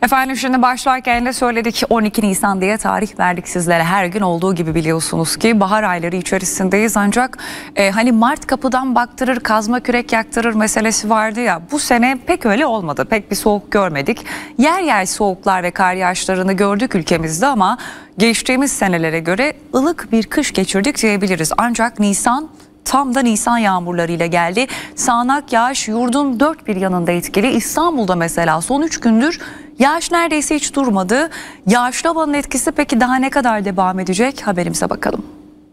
Efendim şimdi başlarken de söyledik, 12 Nisan diye tarih verdik sizlere. Her gün olduğu gibi biliyorsunuz ki bahar ayları içerisindeyiz, ancak hani Mart kapıdan baktırır, kazma kürek yaktırır meselesi vardı ya, bu sene pek öyle olmadı. Pek bir soğuk görmedik. Yer yer soğuklar ve kar yağışlarını gördük ülkemizde ama geçtiğimiz senelere göre ılık bir kış geçirdik diyebiliriz. Ancak Nisan tam da Nisan yağmurlarıyla geldi. Sağanak yağış yurdun dört bir yanında etkili. İstanbul'da mesela son 3 gündür yağış neredeyse hiç durmadı. Yağışlı havanın etkisi peki daha ne kadar devam edecek? Haberimize bakalım.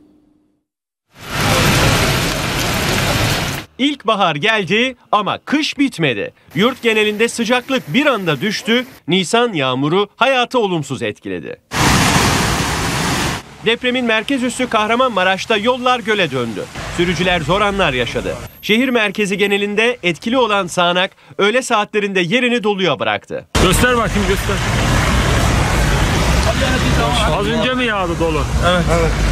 İlkbahar geldi ama kış bitmedi. Yurt genelinde sıcaklık bir anda düştü. Nisan yağmuru hayatı olumsuz etkiledi. Depremin merkez üssü Kahramanmaraş'ta yollar göle döndü. Sürücüler zor anlar yaşadı. Şehir merkezi genelinde etkili olan sağanak öğle saatlerinde yerini doluya bıraktı. Göster bakayım, göster. Az önce mi yağdı dolu? Evet.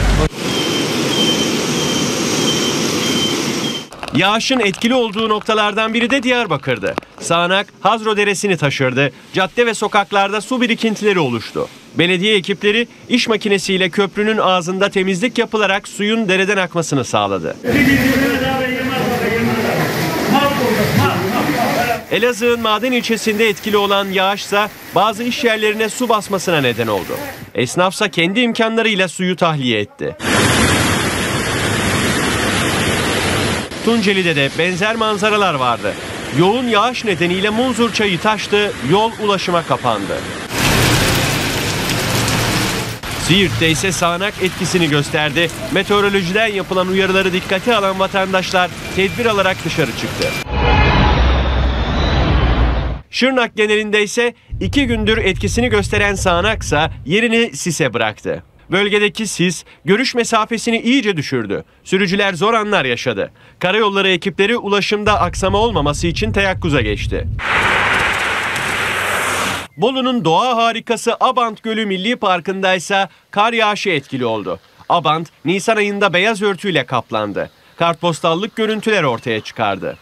Yağışın etkili olduğu noktalardan biri de Diyarbakır'dı. Sağanak Hazro Deresi'ni taşırdı. Cadde ve sokaklarda su birikintileri oluştu. Belediye ekipleri iş makinesiyle köprünün ağzında temizlik yapılarak suyun dereden akmasını sağladı. Elazığ'ın Maden ilçesinde etkili olan yağışsa bazı iş yerlerine su basmasına neden oldu. Esnafsa kendi imkanlarıyla suyu tahliye etti. Tunceli'de de benzer manzaralar vardı. Yoğun yağış nedeniyle Munzur Çayı taştı, yol ulaşıma kapandı. Siirt'te ise sağanak etkisini gösterdi. Meteorolojiden yapılan uyarıları dikkate alan vatandaşlar tedbir alarak dışarı çıktı. Şırnak genelinde ise 2 gündür etkisini gösteren sağanaksa yerini sise bıraktı. Bölgedeki sis görüş mesafesini iyice düşürdü. Sürücüler zor anlar yaşadı. Karayolları ekipleri ulaşımda aksama olmaması için teyakkuza geçti. Bolu'nun doğa harikası Abant Gölü Milli Parkı'nda ise kar yağışı etkili oldu. Abant, Nisan ayında beyaz örtüyle kaplandı. Kartpostallık görüntüler ortaya çıkardı.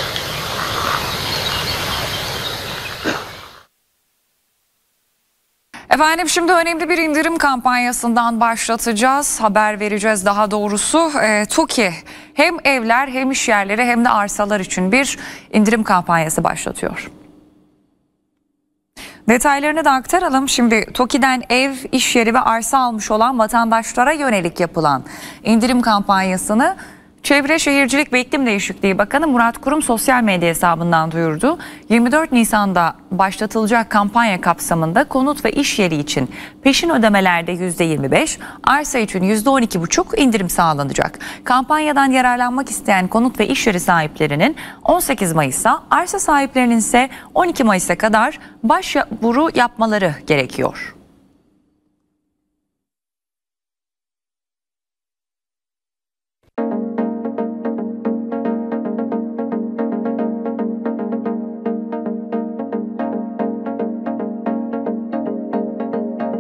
Efendim şimdi önemli bir indirim kampanyasından başlatacağız. Haber vereceğiz daha doğrusu. TOKİ hem evler hem iş yerleri hem de arsalar için bir indirim kampanyası başlatıyor. Detaylarını da aktaralım. Şimdi TOKİ'den ev, iş yeri ve arsa almış olan vatandaşlara yönelik yapılan indirim kampanyasını Çevre Şehircilik ve İklim Değişikliği Bakanı Murat Kurum sosyal medya hesabından duyurdu. 24 Nisan'da başlatılacak kampanya kapsamında konut ve iş yeri için peşin ödemelerde %25, arsa için %12,5 indirim sağlanacak. Kampanyadan yararlanmak isteyen konut ve iş yeri sahiplerinin 18 Mayıs'a, arsa sahiplerinin ise 12 Mayıs'a kadar başvuru yapmaları gerekiyor.